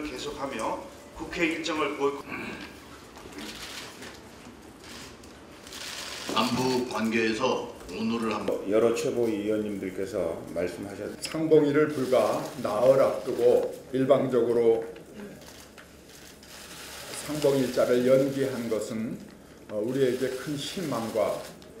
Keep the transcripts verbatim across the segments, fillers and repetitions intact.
집회를 계속하며 국회 일정을 보이콧. 남북 관계에서 오늘을 한 여러 최고위원님들께서 말씀하셨 상봉일을 불과 나흘 앞두고 일방적으로 상봉일자를 연기한 것은 우리에게 큰 실망과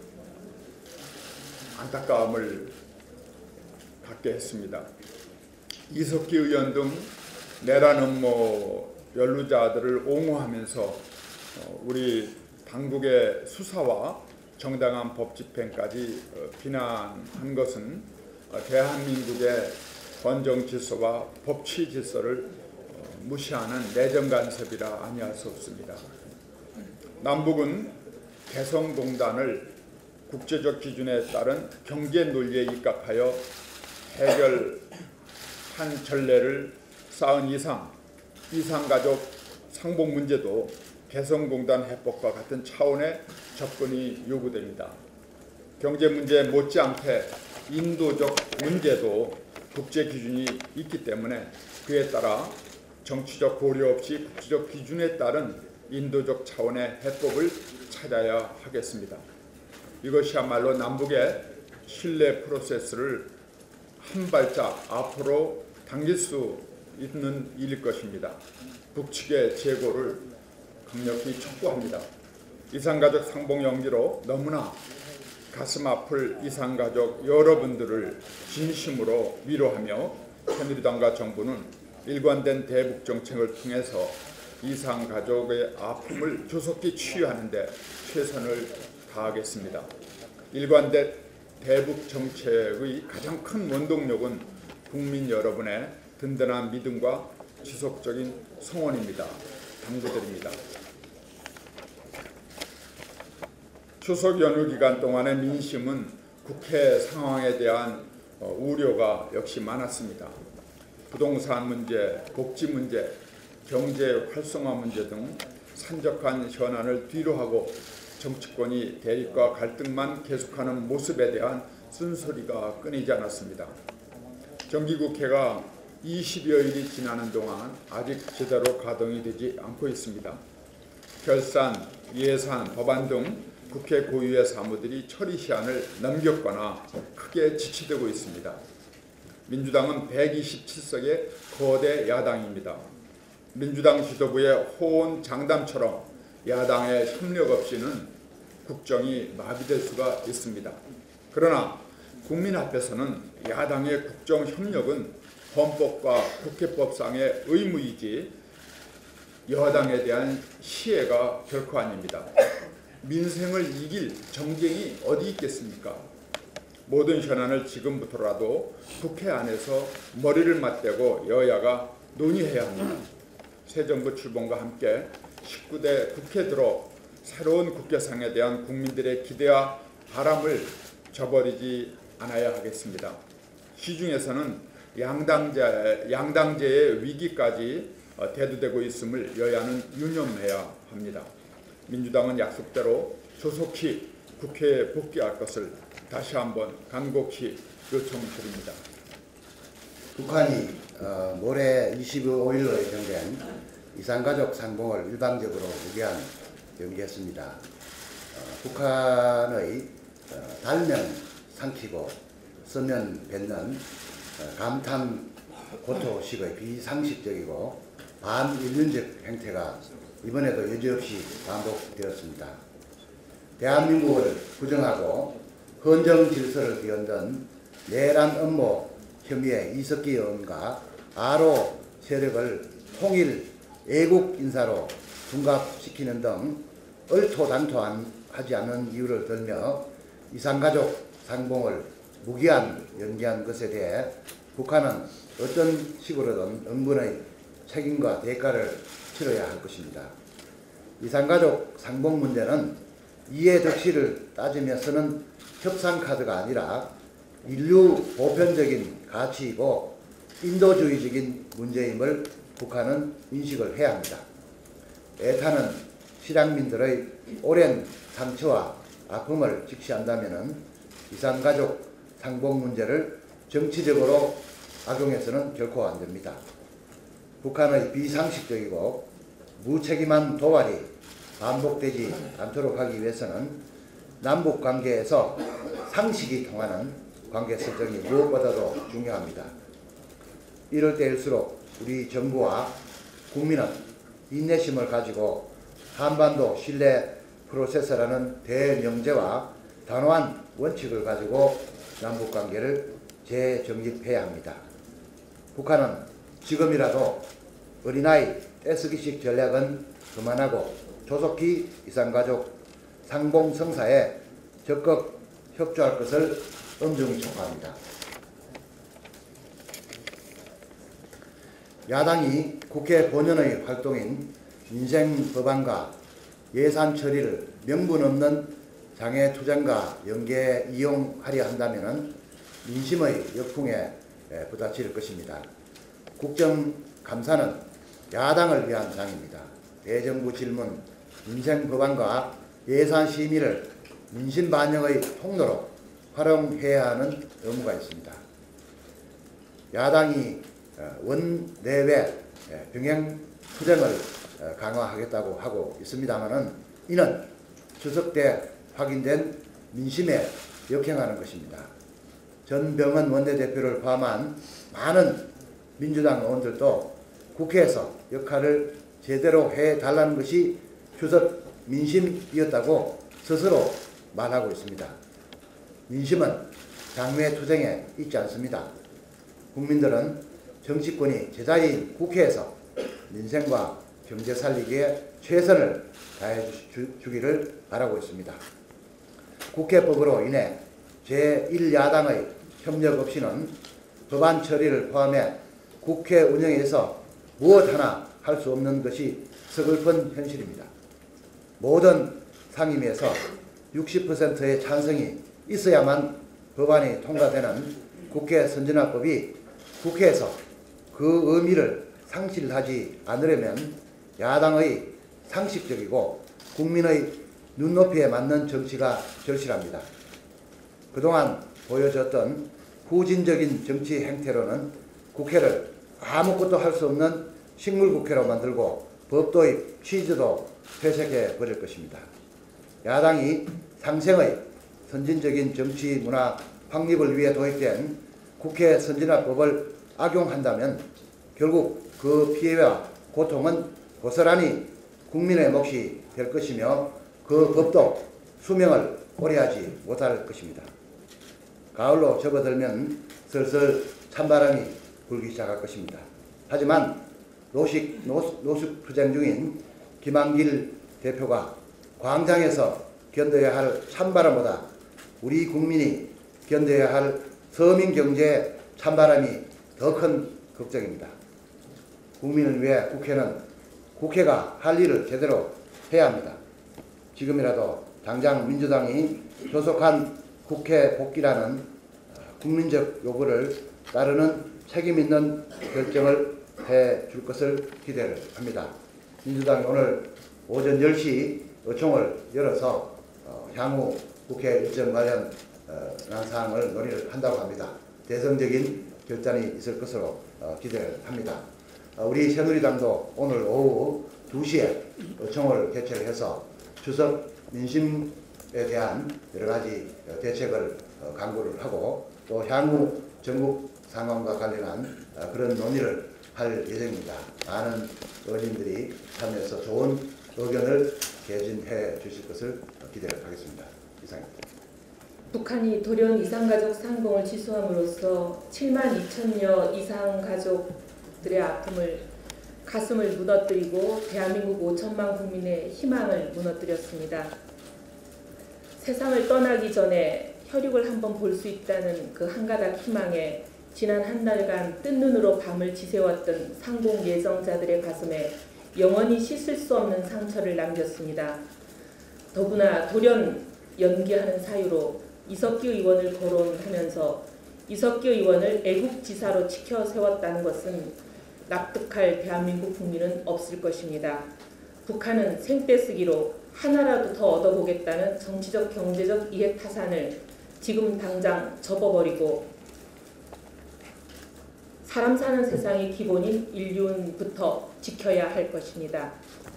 안타까움을 갖게 했습니다. 이석기 의원 등 내란 음모 연루자들을 옹호하면서 우리 당국의 수사와 정당한 법 집행까지 비난한 것은 대한민국의 헌정 질서와 법치 질서를 무시하는 내정 간섭이라 아니할 수 없습니다. 남북은 개성공단을 국제적 기준에 따른 경제 논리에 입각하여 해결한 전례를 쌓은 이상 이산가족 상봉 문제도 개성공단 해법과 같은 차원의 접근이 요구됩니다. 경제 문제 못지않게 인도적 문제도 국제 기준이 있기 때문에 그에 따라 정치적 고려 없이 국제적 기준에 따른 인도적 차원의 해법을 찾아야 하겠습니다. 이것이야말로 남북의 신뢰 프로세스를 한 발짝 앞으로 당길 수 있는 일일 것입니다. 북측의 재고를 강력히 촉구합니다. 이산가족 상봉 연기로 너무나 가슴 아플 이산가족 여러분들을 진심으로 위로하며 새누리당과 정부는 일관된 대북 정책을 통해서 이산가족의 아픔을 조속히 치유하는 데 최선을 다하겠습니다. 일관된 대북 정책의 가장 큰 원동력은 국민 여러분의 든든한 믿음과 지속적인 성원입니다. 당부드립니다. 추석 연휴 기간 동안의 민심은 국회 상황에 대한 우려가 역시 많았습니다. 부동산 문제, 복지 문제, 경제 활성화 문제 등 산적한 현안을 뒤로하고 정치권이 대립과 갈등만 계속하는 모습에 대한 쓴소리가 끊이지 않았습니다. 정기국회가 이십여일이 지나는 동안 아직 제대로 가동이 되지 않고 있습니다. 결산, 예산, 법안 등 국회 고유의 사무들이 처리 시한을 넘겼거나 크게 지체되고 있습니다. 민주당은 백이십칠석의 거대 야당입니다. 민주당 지도부의 호언장담처럼 야당의 협력 없이는 국정이 마비될 수가 있습니다. 그러나 국민 앞에서는 야당의 국정 협력은 헌법과 국회법상의 의무이지 여당에 대한 시혜가 결코 아닙니다. 민생을 이길 정쟁이 어디 있겠습니까? 모든 현안을 지금부터라도 국회 안에서 머리를 맞대고 여야가 논의해야 합니다. 새 정부 출범과 함께 십구대 국회 들어 새로운 국회상에 대한 국민들의 기대와 바람을 저버리지 않아야 하겠습니다. 시중에서는 양당제, 양당제의 위기까지 대두되고 있음을 여야는 유념해야 합니다. 민주당은 약속대로 조속히 국회에 복귀할 것을 다시 한번 간곡히 요청드립니다. 북한이 어, 모레 이십오일로 예정된 이산가족 상봉을 일방적으로 무기한 연기했습니다. 어, 북한의 어, 달면 삼키고 쓰면 뱉는 어, 감탄 고토식의 비상식적이고 반인륜적 행태가 이번에도 여지없이 반복되었습니다. 대한민국을 부정하고 헌정 질서를 뒤흔든 내란 음모 혐의의 이석기 의원과 아로 세력을 통일 애국 인사로 둔갑시키는 등 얼토당토하지 않은 이유를 들며 이산가족 상봉을 무기한 연기한 것에 대해 북한은 어떤 식으로든 응분의 책임과 대가를 치러야 할 것입니다. 이산가족 상봉 문제는 이해득실을 따지며 쓰는 협상카드가 아니라 인류 보편적인 가치이고 인도주의적인 문제임을 북한은 인식을 해야 합니다. 애타는 실향민들의 오랜 상처와 아픔을 직시한다면 이산가족 상봉 문제를 정치적으로 악용해서는 결코 안 됩니다. 북한의 비상식적이고 무책임한 도발이 반복되지 않도록 하기 위해서는 남북 관계에서 상식이 통하는 관계 설정이 무엇보다도 중요합니다. 이럴 때일수록 우리 정부와 국민은 인내심을 가지고 한반도 신뢰 프로세서라는 대명제와 단호한 원칙을 가지고 남북관계를 재정립해야 합니다. 북한은 지금이라도 어린아이 떼쓰기식 전략은 그만하고 조속히 이산가족 상봉성사에 적극 협조할 것을 엄중히 촉구합니다. 야당이 국회 본연의 활동인 민생법안과 예산 처리를 명분 없는 장애투쟁과 연계에 이용하려 한다면 민심의 역풍에 부딪힐 것입니다. 국정감사는 야당을 위한 장입니다. 대정부 질문, 민생법안과 예산심의를 민심 반영의 통로로 활용해야 하는 의무가 있습니다. 야당이 원내외 병행 투쟁을 강화하겠다고 하고 있습니다만은 이는 추석 때 확인된 민심에 역행하는 것입니다. 전병헌 원내대표를 포함한 많은 민주당 의원들도 국회에서 역할을 제대로 해달라는 것이 추석 민심이었다고 스스로 말하고 있습니다. 민심은 장외투쟁에 있지 않습니다. 국민들은 정치권이 제자리인 국회에서 민생과 경제 살리기에 최선을 다해 주기를 바라고 있습니다. 국회법으로 인해 제일 야당의 협력 없이는 법안 처리를 포함해 국회 운영에서 무엇 하나 할 수 없는 것이 서글픈 현실입니다. 모든 상임위에서 육십 퍼센트의 찬성이 있어야만 법안이 통과되는 국회 선진화법이 국회에서 그 의미를 상실하지 않으려면 야당의 상식적이고 국민의 눈높이에 맞는 정치가 절실합니다. 그동안 보여줬던 후진적인 정치 행태로는 국회를 아무것도 할 수 없는 식물국회로 만들고 법도입 취지도 퇴색해 버릴 것입니다. 야당이 상생의 선진적인 정치 문화 확립을 위해 도입된 국회 선진화법을 악용한다면 결국 그 피해와 고통은 고스란히 국민의 몫이 될 것이며 그 법도 수명을 오래 하지 못할 것입니다. 가을로 접어들면 슬슬 찬바람이 불기 시작할 것입니다. 하지만 노식, 노, 노숙투쟁 중인 김한길 대표가 광장에서 견뎌야 할 찬바람보다 우리 국민이 견뎌야 할 서민 경제의 찬바람이 더 큰 걱정입니다. 국민을 위해 국회는 국회가 할 일을 제대로 해야 합니다. 지금이라도 당장 민주당이 조속한 국회 복귀라는 국민적 요구를 따르는 책임 있는 결정을 해 줄 것을 기대를 합니다. 민주당이 오늘 오전 열 시 의총을 열어서 어, 향후 국회 일정 관련한 어, 사항을 논의를 한다고 합니다. 대성적인 결단이 있을 것으로 어, 기대를 합니다. 어, 우리 새누리당도 오늘 오후 두 시에 의총을 개최를 해서 추석 민심에 대한 여러 가지 대책을 어, 강구를 하고 또 향후 전국 상황과 관련한 어, 그런 논의를 할 예정입니다. 많은 의원님들이 참여해서 좋은 의견을 개진해 주실 것을 기대를 하겠습니다. 이상입니다. 북한이 돌연 이산가족 상봉을 취소함으로써 칠만 이천여 이상 가족들의 아픔을 가슴을 무너뜨리고 대한민국 오천만 국민의 희망을 무너뜨렸습니다. 세상을 떠나기 전에 혈육을 한번 볼 수 있다는 그 한 가닥 희망에 지난 한 달간 뜬 눈으로 밤을 지새웠던 상봉 예정자들의 가슴에 영원히 씻을 수 없는 상처를 남겼습니다. 더구나 돌연 연기하는 사유로 이석기 의원을 거론하면서 이석기 의원을 애국지사로 치켜 세웠다는 것은 납득할 대한민국 국민은 없을 것입니다. 북한은 생떼쓰기로 하나라도 더 얻어보겠다는 정치적 경제적 이해 타산을 지금 당장 접어버리고 사람 사는 세상이 기본인 인륜부터 지켜야 할 것입니다.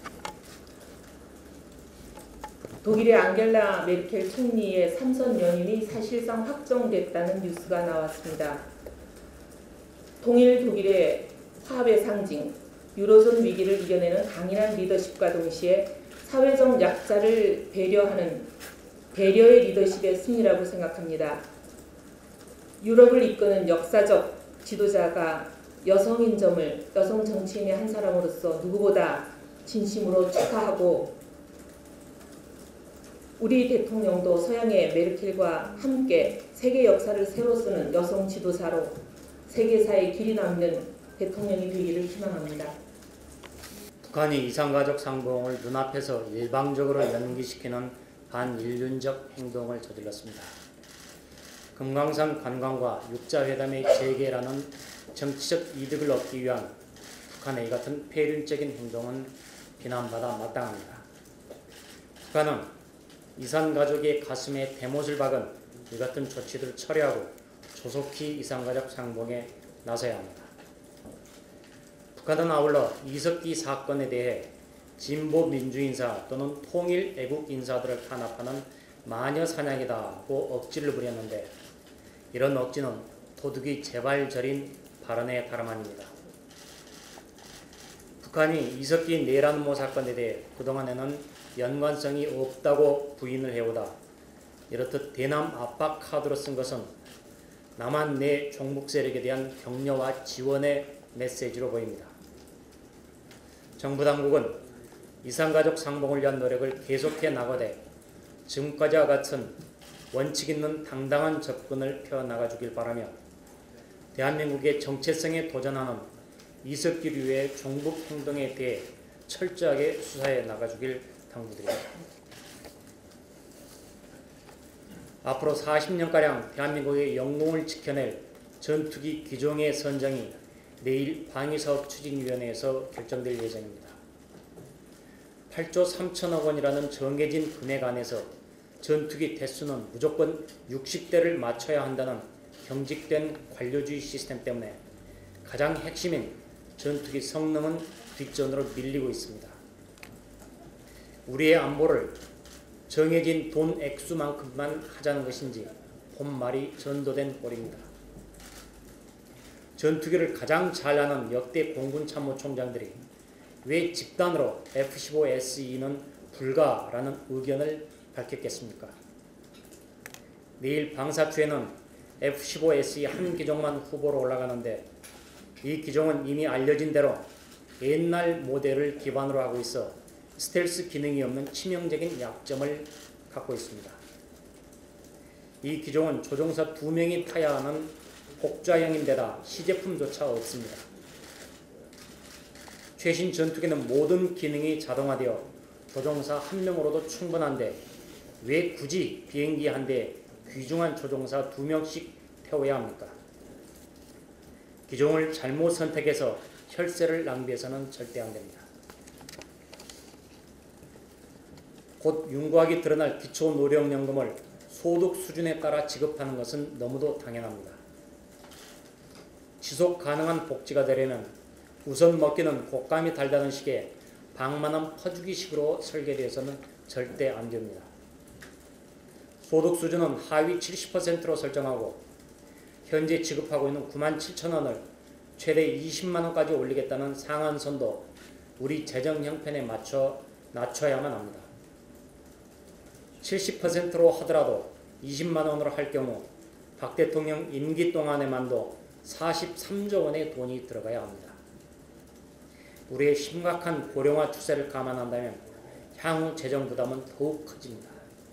독일의 앙겔라 메르켈 총리의 삼선 연임이 사실상 확정됐다는 뉴스가 나왔습니다. 통일 독일의 화합의 상징, 유로존 위기를 이겨내는 강인한 리더십과 동시에 사회적 약자를 배려하는 배려의 리더십의 승리라고 생각합니다. 유럽을 이끄는 역사적 지도자가 여성인 점을 여성 정치인의 한 사람으로서 누구보다 진심으로 축하하고, 우리 대통령도 서양의 메르켈과 함께 세계 역사를 새로 쓰는 여성 지도자로 세계사에 길이 남는 대통령이 되기를 희망합니다. 북한이 이산가족 상봉을 눈앞에서 일방적으로 연기시키는 반인륜적 행동을 저질렀습니다. 금강산 관광과 육자회담의 재개라는 정치적 이득을 얻기 위한 북한의 이 같은 폐륜적인 행동은 비난받아 마땅합니다. 북한은 이산가족의 가슴에 대못을 박은 이 같은 조치들을 철회하고 조속히 이산가족 상봉에 나서야 합니다. 북한은 아울러 이석기 사건에 대해 진보 민주인사 또는 통일 애국 인사들을 탄압하는 마녀 사냥이다고 억지를 부렸는데, 이런 억지는 도둑이 제발저린 발언의 다름 아닙니다. 북한이 이석기 내란음모 사건에 대해 그동안에는 연관성이 없다고 부인을 해오다 이렇듯 대남 압박 카드로 쓴 것은 남한 내 종북 세력에 대한 격려와 지원의 메시지로 보입니다. 정부 당국은 이산가족 상봉을 위한 노력을 계속해 나가되 지금까지와 같은 원칙 있는 당당한 접근을 펴나가 주길 바라며, 대한민국의 정체성에 도전하는 이석기류의 종북 행동에 대해 철저하게 수사해 나가주길 당부드립니다. 앞으로 사십 년가량 대한민국의 영공을 지켜낼 전투기 기종의 선정이 내일 방위사업추진위원회에서 결정될 예정입니다. 팔조 삼천억 원이라는 정해진 금액 안에서 전투기 대수는 무조건 육십 대를 맞춰야 한다는 경직된 관료주의 시스템 때문에 가장 핵심인 전투기 성능은 뒷전으로 밀리고 있습니다. 우리의 안보를 정해진 돈 액수만큼만 하자는 것인지 본말이 전도된 꼴입니다. 전투기를 가장 잘하는 역대 공군 참모총장들이 왜 집단으로 에프 십오 에스 이는 불가라는 의견을 밝혔겠습니까? 내일 방사추에는 에프 십오 에스 이 한 기종만 후보로 올라가는데, 이 기종은 이미 알려진 대로 옛날 모델을 기반으로 하고 있어 스텔스 기능이 없는 치명적인 약점을 갖고 있습니다. 이 기종은 조종사 두 명이 타야 하는 복좌형인데다 시제품조차 없습니다. 최신 전투기는 모든 기능이 자동화되어 조종사 한 명으로도 충분한데 왜 굳이 비행기 한 대에 귀중한 조종사 두 명씩 태워야 합니까? 기종을 잘못 선택해서 혈세를 낭비해서는 절대 안 됩니다. 곧 윤곽이 드러날 기초노령연금을 소득 수준에 따라 지급하는 것은 너무도 당연합니다. 지속 가능한 복지가 되려면 우선 먹기는 곶감이 달다는 식의 방만한 퍼주기식으로 설계되어서는 절대 안 됩니다. 소득 수준은 하위 칠십 퍼센트로 설정하고 현재 지급하고 있는 구만 칠천 원을 최대 이십만 원까지 올리겠다는 상한선도 우리 재정 형편에 맞춰 낮춰야만 합니다. 칠십 퍼센트로 하더라도 이십만 원으로 할 경우 박 대통령 임기 동안에만도 사십삼조 원의 돈이 들어가야 합니다. 우리의 심각한 고령화 추세를 감안한다면 향후 재정 부담은 더욱 커집니다.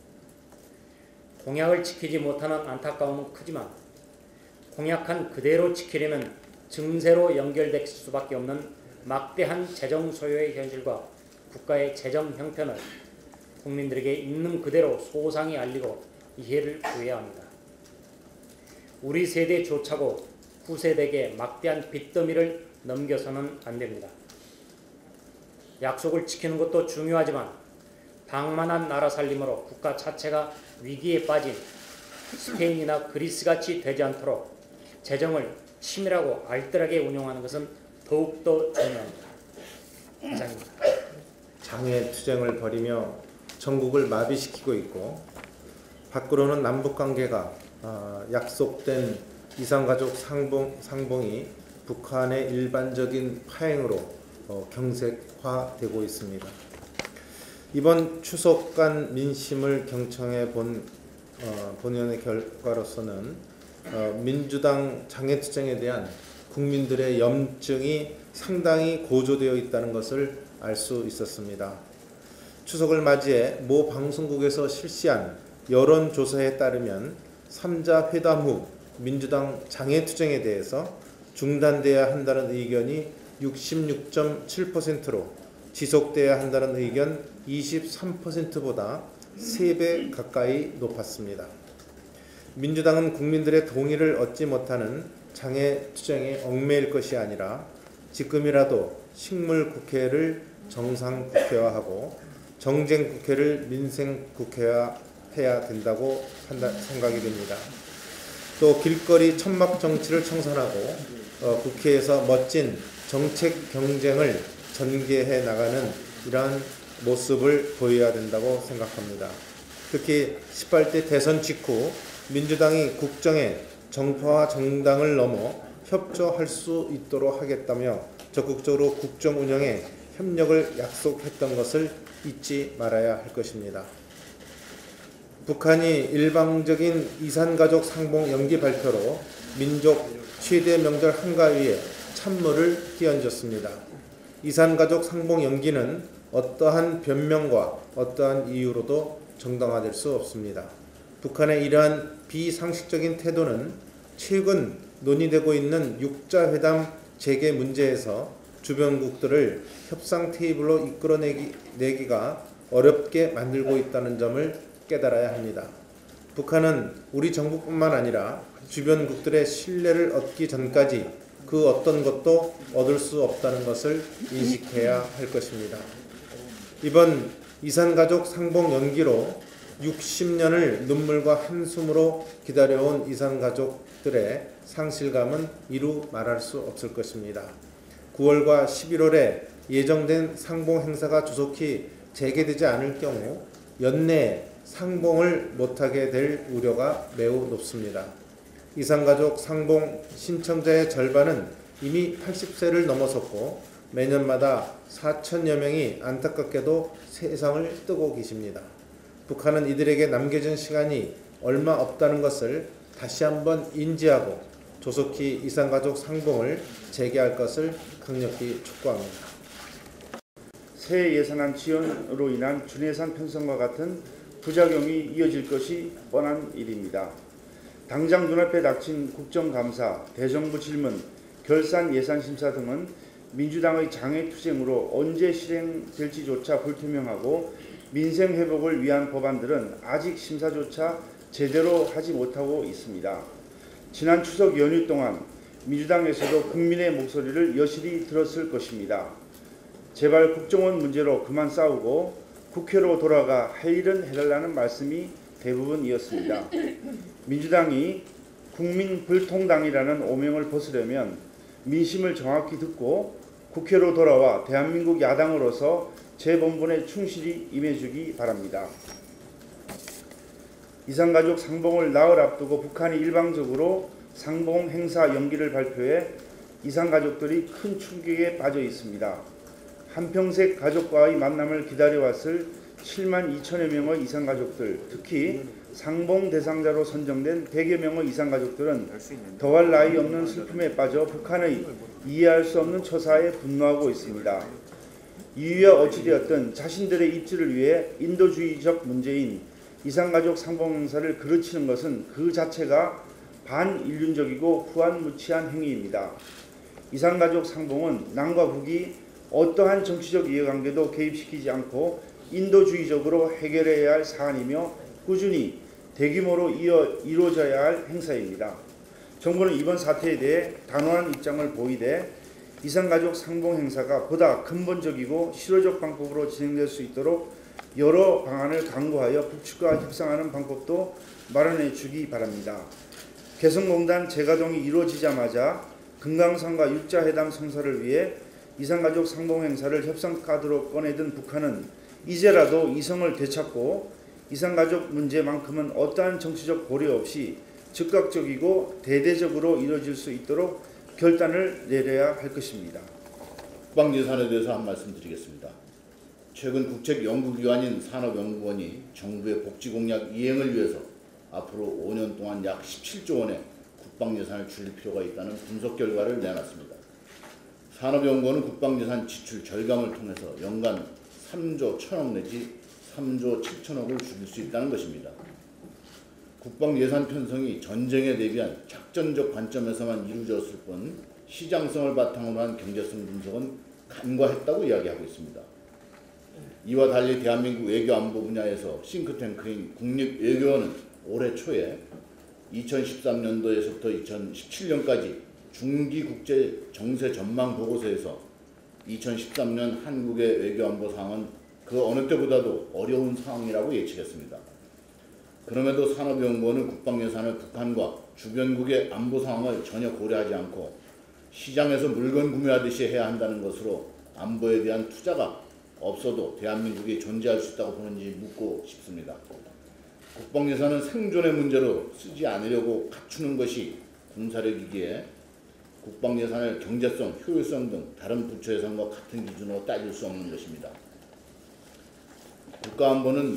공약을 지키지 못하는 안타까움은 크지만 공약한 그대로 지키려면 증세로 연결될 수밖에 없는 막대한 재정 소요의 현실과 국가의 재정 형편을 국민들에게 있는 그대로 소상히 알리고 이해를 구해야 합니다. 우리 세대조차고 후세대에게 막대한 빚더미를 넘겨서는 안 됩니다. 약속을 지키는 것도 중요하지만 방만한 나라 살림으로 국가 자체가 위기에 빠진 스페인이나 그리스같이 되지 않도록 재정을 치밀하고 알뜰하게 운용하는 것은 더욱더 중요합니다. 이상입니다. 장애 투쟁을 벌이며 전국을 마비시키고 있고 밖으로는 남북관계가 어, 약속된 이산가족 상봉, 상봉이 북한의 일반적인 파행으로 어, 경색화되고 있습니다. 이번 추석 간 민심을 경청해 본 어, 본연의 결과로서는 어, 민주당 장애투쟁에 대한 국민들의 염증이 상당히 고조되어 있다는 것을 알 수 있었습니다. 추석을 맞이해 모 방송국에서 실시한 여론조사에 따르면 삼자 회담 후 민주당 장애투쟁에 대해서 중단돼야 한다는 의견이 육십육 점 칠 퍼센트로 지속돼야 한다는 의견 이십삼 퍼센트보다 세 배 가까이 높았습니다. 민주당은 국민들의 동의를 얻지 못하는 장애투쟁에 얽매일 것이 아니라 지금이라도 식물국회를 정상국회화하고 정쟁국회를 민생국회화해야 된다고 생각이 됩니다. 또 길거리 천막 정치를 청산하고 어, 국회에서 멋진 정책 경쟁을 전개해 나가는 이러한 모습을 보여야 된다고 생각합니다. 특히 십팔 대 대선 직후 민주당이 국정에 정파와 정당을 넘어 협조할 수 있도록 하겠다며 적극적으로 국정 운영에 협력을 약속했던 것을 잊지 말아야 할 것입니다. 북한이 일방적인 이산가족 상봉 연기 발표로 민족 최대 명절 한가위에 찬물을 끼얹었습니다. 이산가족 상봉 연기는 어떠한 변명과 어떠한 이유로도 정당화될 수 없습니다. 북한의 이러한 비상식적인 태도는 최근 논의되고 있는 육자회담 재개 문제에서 주변국들을 협상 테이블로 이끌어내기가 어렵게 만들고 있다는 점을 깨달아야 합니다. 북한은 우리 정부뿐만 아니라 주변국들의 신뢰를 얻기 전까지 그 어떤 것도 얻을 수 없다는 것을 인식해야 할 것입니다. 이번 이산가족 상봉 연기로 육십 년을 눈물과 한숨으로 기다려온 이산가족들의 상실감은 이루 말할 수 없을 것입니다. 구월과 십일월에 예정된 상봉 행사가 조속히 재개되지 않을 경우 연내에 상봉을 못하게 될 우려가 매우 높습니다. 이산가족 상봉 신청자의 절반은 이미 팔십 세를 넘어섰고 매년마다 사천여 명이 안타깝게도 세상을 뜨고 계십니다. 북한은 이들에게 남겨진 시간이 얼마 없다는 것을 다시 한번 인지하고 조속히 이산가족 상봉을 재개할 것을 강력히 촉구합니다. 새 예산안 지연으로 인한 준예산 편성과 같은 부작용이 이어질 것이 뻔한 일입니다. 당장 눈앞에 닥친 국정감사, 대정부 질문, 결산 예산심사 등은 민주당의 장애투쟁으로 언제 실행될지조차 불투명하고 민생 회복을 위한 법안들은 아직 심사조차 제대로 하지 못하고 있습니다. 지난 추석 연휴 동안 민주당에서도 국민의 목소리를 여실히 들었을 것입니다. 제발 국정원 문제로 그만 싸우고 국회로 돌아가 할 일은 해달라는 말씀이 대부분이었습니다. 민주당이 국민불통당이라는 오명을 벗으려면 민심을 정확히 듣고 국회로 돌아와 대한민국 야당으로서 재본분에 충실히 임해주기 바랍니다. 이산가족 상봉을 나흘 앞두고 북한이 일방적으로 상봉 행사 연기를 발표해 이산가족들이 큰 충격에 빠져 있습니다. 한평생 가족과의 만남을 기다려왔을 칠만 이천여 명의 이산가족들, 특히 상봉 대상자로 선정된 백여 명의 이산가족들은 더할 나위 없는 슬픔에 빠져 북한의 이해할 수 없는 처사에 분노하고 있습니다. 이유야 어찌되었든 자신들의 입지를 위해 인도주의적 문제인 이산가족 상봉 행사를 그르치는 것은 그 자체가 반인륜적이고 후한무치한 행위입니다. 이산가족 상봉은 남과 북이 어떠한 정치적 이해관계도 개입시키지 않고 인도주의적으로 해결해야 할 사안이며 꾸준히 대규모로 이어, 이루어져야 할 행사입니다. 정부는 이번 사태에 대해 단호한 입장을 보이되 이산가족 상봉 행사가 보다 근본적이고 실효적 방법으로 진행될 수 있도록 여러 방안을 강구하여 북측과 협상하는 방법도 마련해 주기 바랍니다. 개성공단 재가동이 이루어지자마자 금강산과 육자회담 성사를 위해 이산가족 상봉 행사를 협상 카드로 꺼내든 북한은 이제라도 이성을 되찾고 이산가족 문제만큼은 어떠한 정치적 고려 없이 즉각적이고 대대적으로 이루어질 수 있도록 결단을 내려야 할 것입니다. 국방예산에 대해서 한 말씀 드리겠습니다. 최근 국책연구기관인 산업연구원이 정부의 복지공약 이행을 위해서 앞으로 오 년 동안 약 십칠조 원의 국방예산을 줄일 필요가 있다는 분석 결과를 내놨습니다. 산업연구원은 국방예산 지출 절감을 통해서 연간 삼조 천억 내지 삼조 칠천억을 줄일 수 있다는 것입니다. 국방예산 편성이 전쟁에 대비한 작전적 관점에서만 이루어졌을 뿐 시장성을 바탕으로 한 경제성 분석은 간과했다고 이야기하고 있습니다. 이와 달리 대한민국 외교안보 분야에서 싱크탱크인 국립외교원은 올해 초에 이천십삼 년도에서부터 이천십칠 년까지 중기국제 정세 전망 보고서에서 이천십삼 년 한국의 외교안보 상황은 그 어느 때보다도 어려운 상황이라고 예측했습니다. 그럼에도 산업연구원은 국방예산을 북한과 주변국의 안보 상황을 전혀 고려하지 않고 시장에서 물건 구매하듯이 해야 한다는 것으로 안보에 대한 투자가 없어도 대한민국이 존재할 수 있다고 보는지 묻고 싶습니다. 국방예산은 생존의 문제로 쓰지 않으려고 갖추는 것이 군사력이기에 국방예산을 경제성, 효율성 등 다른 부처 예산과 같은 기준으로 따질 수 없는 것입니다. 국가안보는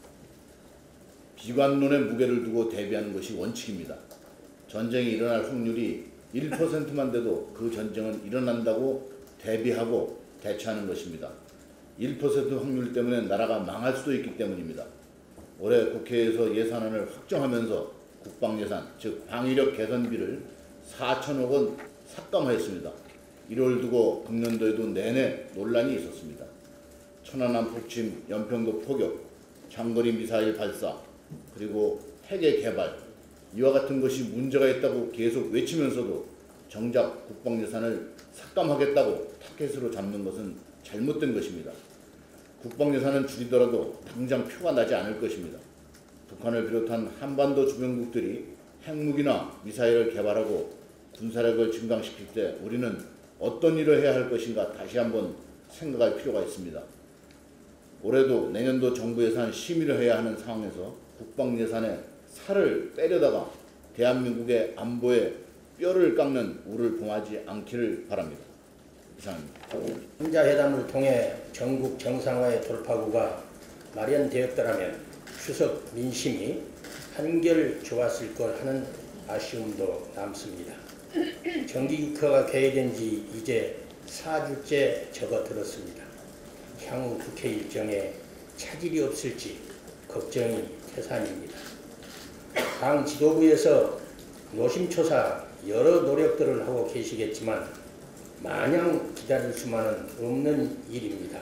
비관론의 무게를 두고 대비하는 것이 원칙입니다. 전쟁이 일어날 확률이 일 퍼센트만 돼도 그 전쟁은 일어난다고 대비하고 대처하는 것입니다. 일 퍼센트 확률 때문에 나라가 망할 수도 있기 때문입니다. 올해 국회에서 예산안을 확정하면서 국방예산, 즉 방위력 개선비를 사천억 원 삭감하였습니다. 이를 두고 금년도에도 내내 논란이 있었습니다. 천안함 폭침, 연평도 포격, 장거리 미사일 발사, 그리고 핵의 개발, 이와 같은 것이 문제가 있다고 계속 외치면서도 정작 국방예산을 삭감하겠다고 타켓으로 잡는 것은 잘못된 것입니다. 국방예산은 줄이더라도 당장 표가 나지 않을 것입니다. 북한을 비롯한 한반도 주변국들이 핵무기나 미사일을 개발하고 군사력을 증강시킬 때 우리는 어떤 일을 해야 할 것인가 다시 한번 생각할 필요가 있습니다. 올해도 내년도 정부 예산 심의를 해야 하는 상황에서 국방예산에 살을 빼려다가 대한민국의 안보에 뼈를 깎는 우를 범하지 않기를 바랍니다. 이상입니다. 삼자회담을 통해 전국 정상화의 돌파구가 마련되었더라면 추석 민심이 한결 좋았을 걸 하는 아쉬움도 남습니다. 정기국회가 개회된 지 이제 사 주째 접어들었습니다. 향후 국회 일정에 차질이 없을지 걱정이 태산입니다. 당 지도부에서 노심초사 여러 노력들을 하고 계시겠지만 마냥 기다릴 수만은 없는 일입니다.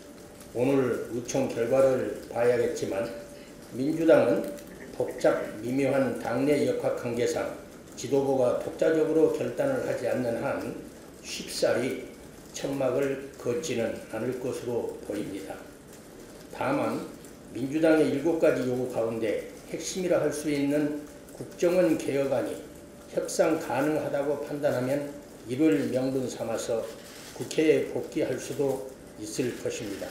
오늘 의총 결과를 봐야겠지만 민주당은 복잡 미묘한 당내 역학관계상 지도부가 독자적으로 결단을 하지 않는 한 쉽사리 천막을 걷지는 않을 것으로 보입니다. 다만 민주당의 일곱 가지 요구 가운데 핵심이라 할 수 있는 국정원 개혁안이 협상 가능하다고 판단하면 이를 명분 삼아서 국회에 복귀할 수도 있을 것입니다.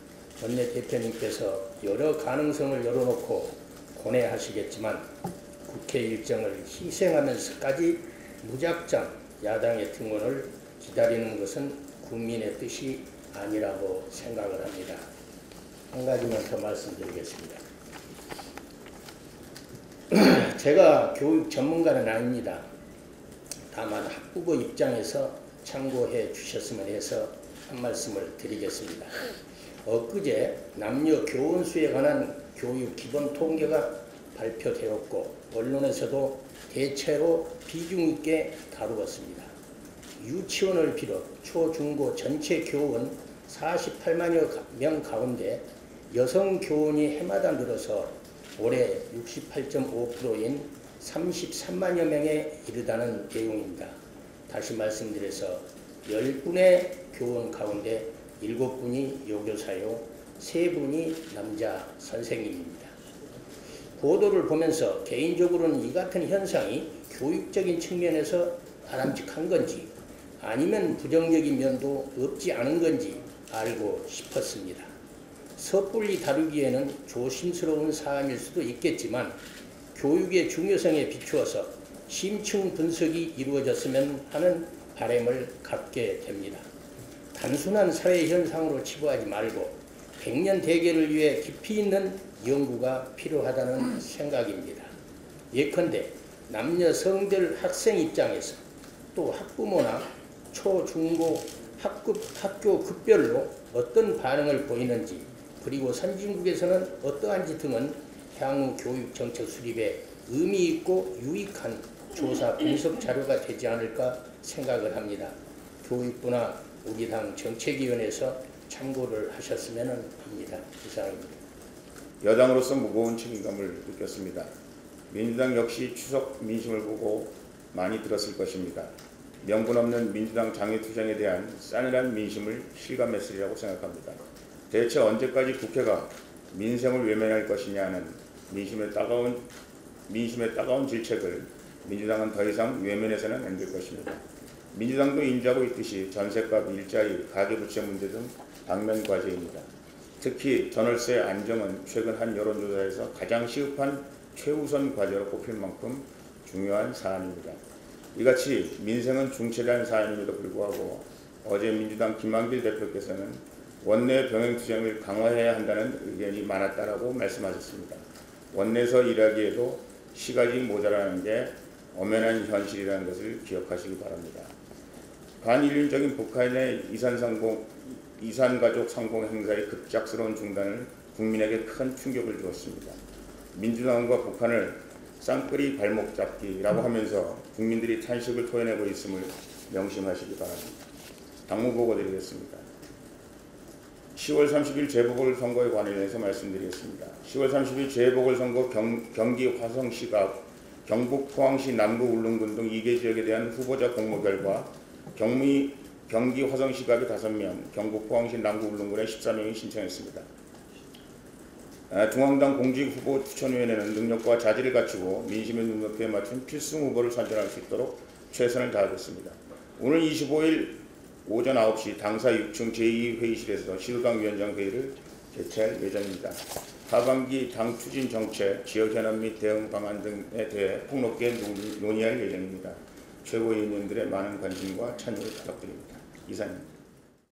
원내대표님께서 여러 가능성을 열어놓고 고뇌하시겠지만 국회 일정을 희생하면서까지 무작정 야당의 등원을 기다리는 것은 국민의 뜻이 아니라고 생각을 합니다. 한 가지만 더 말씀드리겠습니다. 제가 교육 전문가는 아닙니다. 다만 학부모 입장에서 참고해 주셨으면 해서 한 말씀을 드리겠습니다. 엊그제 남녀 교원수에 관한 교육 기본 통계가 발표되었고 언론에서도 대체로 비중 있게 다루었습니다. 유치원을 비롯 초, 중고 전체 교원 사십팔만여 명 가운데 여성 교원이 해마다 늘어서 올해 육십팔 점 오 퍼센트인 삼십삼만여 명에 이르다는 내용입니다. 다시 말씀드려서 십 분의 교원 가운데 일곱 분이 여교사요, 세 분이 남자 선생님입니다. 보도를 보면서 개인적으로는 이 같은 현상이 교육적인 측면에서 바람직한 건지 아니면 부정적인 면도 없지 않은 건지 알고 싶었습니다. 섣불리 다루기에는 조심스러운 사안일 수도 있겠지만 교육의 중요성에 비추어서 심층 분석이 이루어졌으면 하는 바람을 갖게 됩니다. 단순한 사회 현상으로 치부하지 말고 백년 대계를 위해 깊이 있는 연구가 필요하다는 생각입니다. 예컨대 남녀 성별 학생 입장에서 또 학부모나 초, 중고, 학급, 학교 급별로 어떤 반응을 보이는지 그리고 선진국에서는 어떠한지 등은 향후 교육 정책 수립에 의미 있고 유익한 조사 분석 자료가 되지 않을까 생각을 합니다. 교육부나 우리 당 정책위원회에서 참고를 하셨으면 합니다. 이상입니다. 여당으로서 무거운 책임감을 느꼈습니다. 민주당 역시 추석 민심을 보고 많이 들었을 것입니다. 명분 없는 민주당 장외투쟁에 대한 싸늘한 민심을 실감했으리라고 생각합니다. 대체 언제까지 국회가 민생을 외면할 것이냐는 민심의 따가운, 민심의 따가운 질책을 민주당은 더 이상 외면해서는 안 될 것입니다. 민주당도 인지하고 있듯이 전셋값, 일자리, 가계부채 문제 등 당면 과제입니다. 특히 전월세 안정은 최근 한 여론조사에서 가장 시급한 최우선 과제로 꼽힐 만큼 중요한 사안입니다. 이같이 민생은 중차대한 사안임에도 불구하고 어제 민주당 김만길 대표께서는 원내 병행투쟁을 강화해야 한다는 의견이 많았다라고 말씀하셨습니다. 원내에서 일하기에도 시간이 모자라는 게 엄연한 현실이라는 것을 기억하시기 바랍니다. 반인륜적인 북한의 이산상공, 이산가족 상봉 행사의 급작스러운 중단을 국민에게 큰 충격을 주었습니다. 민주당과 북한을 쌍끌이 발목 잡기라고 하면서 국민들이 탄식을 토해내고 있음을 명심하시기 바랍니다. 당무 보고 드리겠습니다. 시월 삼십일 재보궐선거에 관련해서 말씀드리겠습니다. 시월 삼십일 재보궐선거 경, 경기 화성시 갑, 경북 포항시 남구 울릉군 등 이 개 지역에 대한 후보자 공모 결과 경미, 경기 화성시 갑이 다섯 명, 경북 포항시 남구 울릉군에 십사 명이 신청했습니다. 중앙당 공직후보 추천위원회는 능력과 자질을 갖추고 민심의 눈높이에 맞춘 필승 후보를 선정할 수 있도록 최선을 다하겠습니다. 오늘 이십오일 오전 아홉 시 당사 육 층 제이 회의실에서 시도당 위원장 회의를 개최할 예정입니다. 하반기 당 추진 정책, 지역 현안 및 대응 방안 등에 대해 폭넓게 논의할 예정입니다. 최고위원님들의 많은 관심과 참여를 부탁드립니다. 이상입니다.